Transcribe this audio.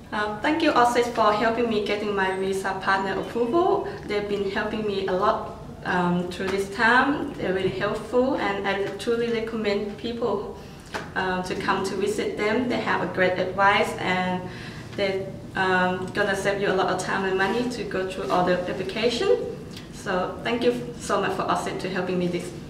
Thank you, Aussizz, for helping me getting my visa partner approval. They've been helping me a lot through this time. They're really helpful, and I truly recommend people to come to visit them. They have a great advice, and they're gonna save you a lot of time and money to go through all the application. So thank you so much for Aussizz to helping me this.